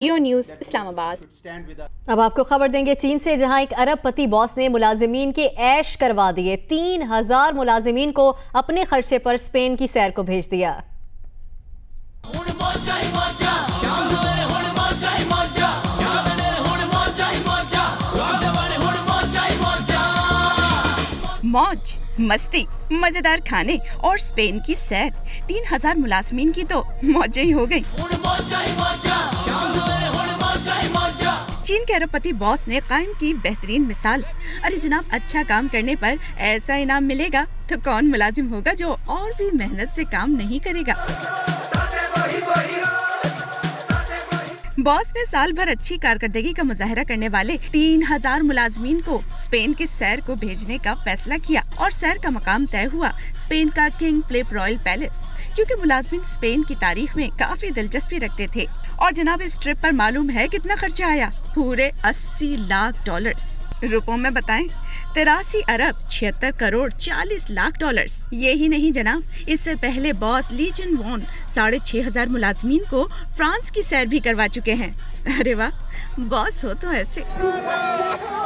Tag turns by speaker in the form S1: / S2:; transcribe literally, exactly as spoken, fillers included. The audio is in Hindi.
S1: जियो न्यूज़ इस्लामाबाद।
S2: अब आपको खबर देंगे चीन से, जहां एक अरबपति बॉस ने मुलाजिमीन के ऐश करवा दिए। तीन हजार मुलाजिमीन को अपने खर्चे पर स्पेन की सैर को भेज दिया।
S3: मौज मस्ती, मजेदार खाने और स्पेन की सैर। तीन हजार मुलाजमीन की तो मौज ही हो गई। चीन के अरबपति बॉस ने कायम की बेहतरीन मिसाल। अरे जनाब, अच्छा काम करने पर ऐसा इनाम मिलेगा तो कौन मुलाजिम होगा जो और भी मेहनत से काम नहीं करेगा। बॉस ने साल भर अच्छी कारकर्दगी का मुजाहरा करने वाले तीन हजार मुलाजमीन को स्पेन की सैर को भेजने का फैसला किया और सैर का मकाम तय हुआ स्पेन का किंग फिलिप रॉयल पैलेस, क्योंकि मुलाजमीन स्पेन की तारीख में काफी दिलचस्पी रखते थे। और जनाब, इस ट्रिप पर मालूम है कितना खर्चा आया? पूरे अस्सी लाख डॉलर्स। रुपयों में बताएं, तिरासी अरब छिहत्तर करोड़ चालीस लाख डॉलर्स। ये ही नहीं जनाब, इससे पहले बॉस ली चिन वॉन साढ़े छह हजार मुलाजमीन को फ्रांस की सैर भी करवा चुके हैं। अरे वाह, बॉस हो तो ऐसे।